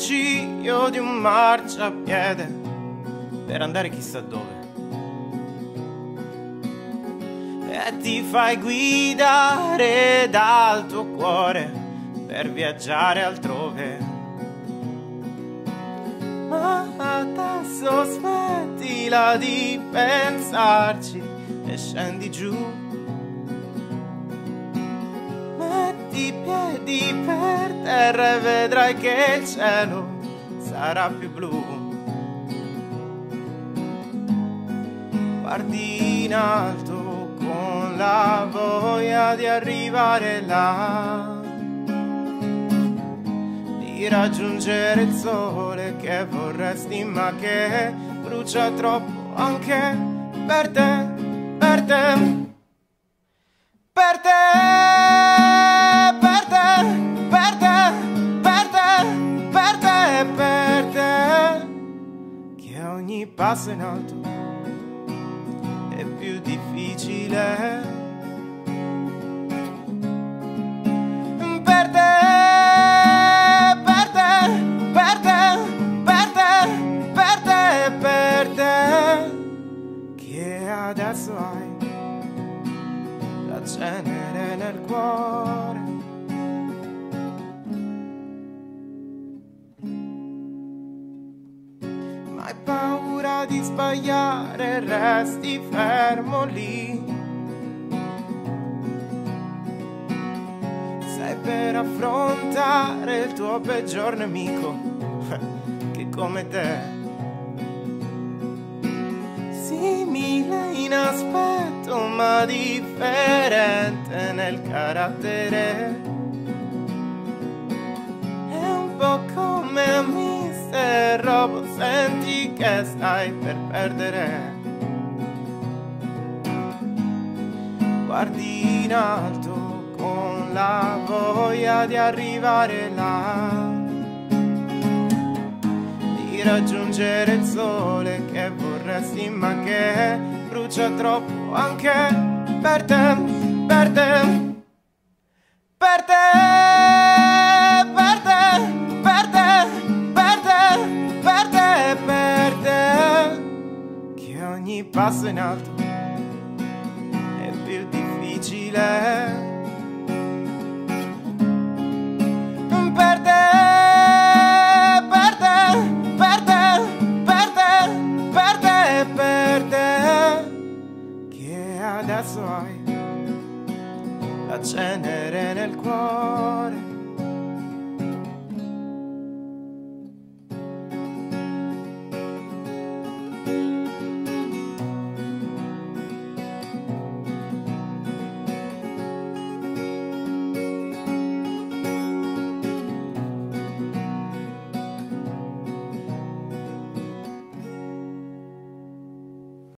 consiglio di un marciapiede per andare chissà dove. E ti fai guidare dal tuo cuore per viaggiare altrove. Ma adesso smettila di pensarci e scendi giù. Metti i piedi per terra e vedrai che il cielo sarà più blu. Guardi in alto con la voglia di arrivare là, di raggiungere il sole che vorresti ma che brucia troppo anche per te, per te, per te, per te, per te, per te, per te, per te, che ogni passo in alto è più difficile. Per te, per te, per te, per te, per te, per te, che adesso hai la cenere nel cuore. Ma hai paura di sbagliare, resti fermo lì. Sei per affrontare il tuo peggior nemico, che come te, simile in aspetto ma differente nel carattere. È un po' come Mr. Robot, senti che stai per perdere. Guardi in alto con la voglia di arrivare là, di raggiungere il sole che vorresti ma che brucia troppo anche per te, per te, per te, per te, per te, per te, per te, per te, che ogni passo in alto è più difficile. Per te, per te, per te, per te, per te, per te, che adesso hai la cenere nel cuore.